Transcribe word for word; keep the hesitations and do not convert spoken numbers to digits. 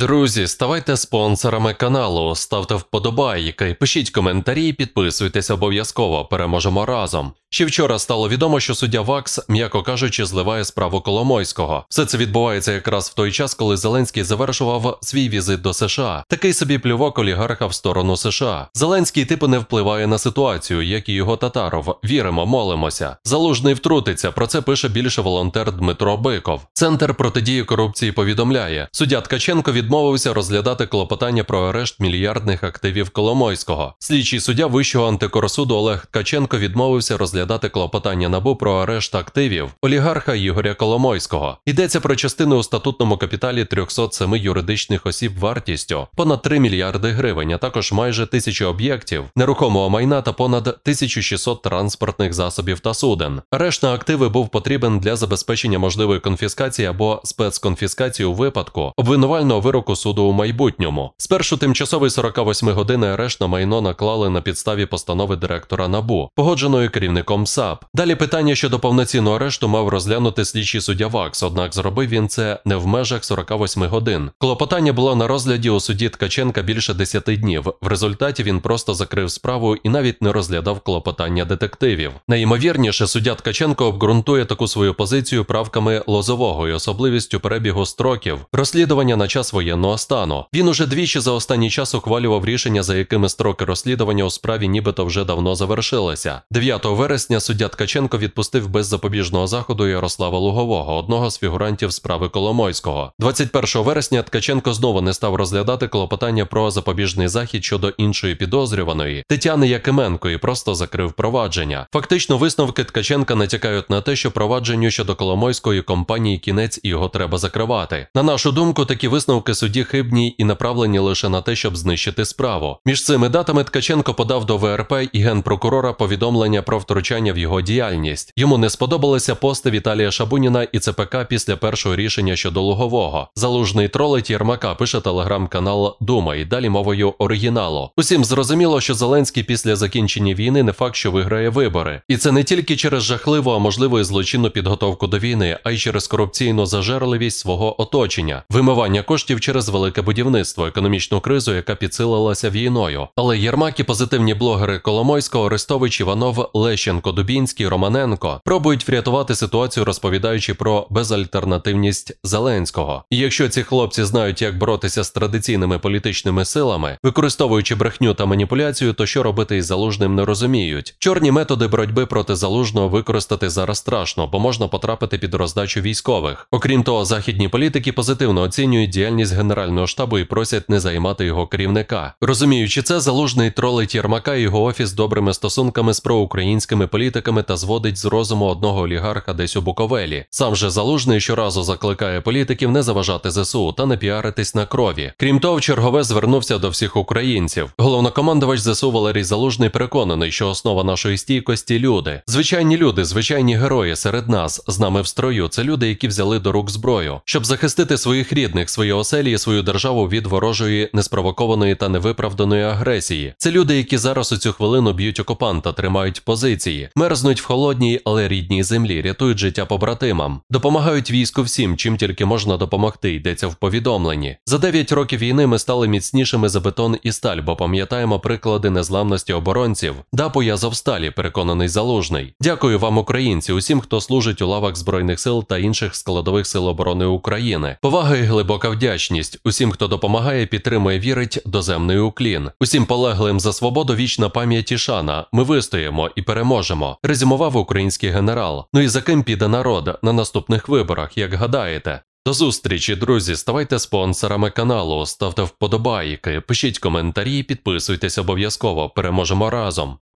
Друзі, ставайте спонсорами каналу, ставте вподобайки, пишіть коментарі і підписуйтесь обов'язково, переможемо разом. Ще вчора стало відомо, що суддя ВАКС, м'яко кажучи, зливає справу Коломойського. Все це відбувається якраз в той час, коли Зеленський завершував свій візит до США. Такий собі плювок олігарха в сторону США. Зеленський типу не впливає на ситуацію, як і його Татаров. Віримо, молимося. Залужний втрутиться, про це пише більше волонтер Дмитро Биков. Центр протидії корупції повідомляє, суддя Ткаченко відмовився розглядати клопотання про арешт мільярдних активів Коломойського. Слідчий суддя Вищого антикорсуду Олег Ткаченко відмовився розглядати дати клопотання НАБУ про арешт активів олігарха Ігоря Коломойського. Йдеться про частину у статутному капіталі трьохсот семи юридичних осіб вартістю понад три мільярди гривень, а також майже тисячі об'єктів нерухомого майна та понад тисячу шістсот транспортних засобів та суден. Арешт на активи був потрібен для забезпечення можливої конфіскації або спецконфіскації у випадку обвинувального вироку суду у майбутньому. Спершу тимчасовий сорокавосьмигодинний арешт на майно наклали на підставі постанови директора НАБУ, погодженої керівником САП. Далі питання щодо повноцінного арешту мав розглянути слідчий суддя ВАКС, однак зробив він це не в межах сорока восьми годин. Клопотання було на розгляді у суді Ткаченка більше десяти днів. В результаті він просто закрив справу і навіть не розглядав клопотання детективів. Найімовірніше, суддя Ткаченко обґрунтує таку свою позицію правками Лозового і особливістю перебігу строків розслідування на час воєнного стану. Він уже двічі за останній час ухвалював рішення, за якими строки розслідування у справі нібито вже давно завершилися. дев'ятого вересня суддя Ткаченко відпустив без запобіжного заходу Ярослава Лугового, одного з фігурантів справи Коломойського. двадцять першого вересня Ткаченко знову не став розглядати клопотання про запобіжний захід щодо іншої підозрюваної Тетяни Якименко і просто закрив провадження. Фактично, висновки Ткаченка натякають на те, що провадженню щодо Коломойської компанії кінець і його треба закривати. На нашу думку, такі висновки судді хибні і направлені лише на те, щоб знищити справу. Між цими датами Ткаченко подав до ВРП і генпрокурора повідомлення про втручання в його діяльність. Йому не сподобалися пости Віталія Шабуніна і ЦПК після першого рішення щодо Лугового. Залужний тролить Єрмака, пише телеграм-канал Думай, далі мовою оригіналу. Усім зрозуміло, що Зеленський після закінчення війни не факт, що виграє вибори. І це не тільки через жахливу, а можливо і злочинну підготовку до війни, а й через корупційну зажерливість свого оточення, вимивання коштів через велике будівництво, економічну кризу, яка підсилилася війною. Але Єрмак і позитивні блогери Коломойського, Арестович, Іванов, Лещенко, Дубінський, Романенко пробують врятувати ситуацію, розповідаючи про безальтернативність Зеленського. І якщо ці хлопці знають, як боротися з традиційними політичними силами, використовуючи брехню та маніпуляцію, то що робити із Залужним не розуміють. Чорні методи боротьби проти Залужного використати зараз страшно, бо можна потрапити під роздачу військових. Окрім того, західні політики позитивно оцінюють діяльність Генерального штабу і просять не займати його керівника. Розуміючи це, Залужний тролить Єрмака і його офіс добрими стосунками з проукраїнськими політиками та зводить з розуму одного олігарха десь у Буковелі. Сам же Залужний щоразу закликає політиків не заважати ЗСУ та не піаритись на крові. Крім того, в чергове звернувся до всіх українців. Головнокомандувач ЗСУ Валерій Залужний переконаний, що основа нашої стійкості – люди. Звичайні люди, звичайні герої серед нас, з нами в строю – це люди, які взяли до рук зброю, щоб захистити своїх рідних, свої оселі і свою державу від ворожої, неспровокованої та невиправданої агресії. Це люди, які зараз у цю хвилину б'ють окупанта, тримають позиції, мерзнуть в холодній, але рідній землі, рятують життя побратимам. Допомагають війську всім, чим тільки можна допомогти, йдеться в повідомленні. За дев'ять років війни ми стали міцнішими за бетон і сталь, бо пам'ятаємо приклади незламності оборонців. ДАПу і Азовсталі, переконаний Залужний. Дякую вам, українці, усім, хто служить у лавах Збройних сил та інших складових сил оборони України. Повага і глибока вдячність. Усім, хто допомагає, підтримує, вірить, доземний уклін. Усім полеглим за свободу вічна пам'ять і шана. Ми вистоїмо і переможемо. Резюмував український генерал. Ну і за ким піде народ на наступних виборах, як гадаєте? До зустрічі, друзі, ставайте спонсорами каналу, ставте вподобайки, пишіть коментарі і підписуйтесь обов'язково, переможемо разом.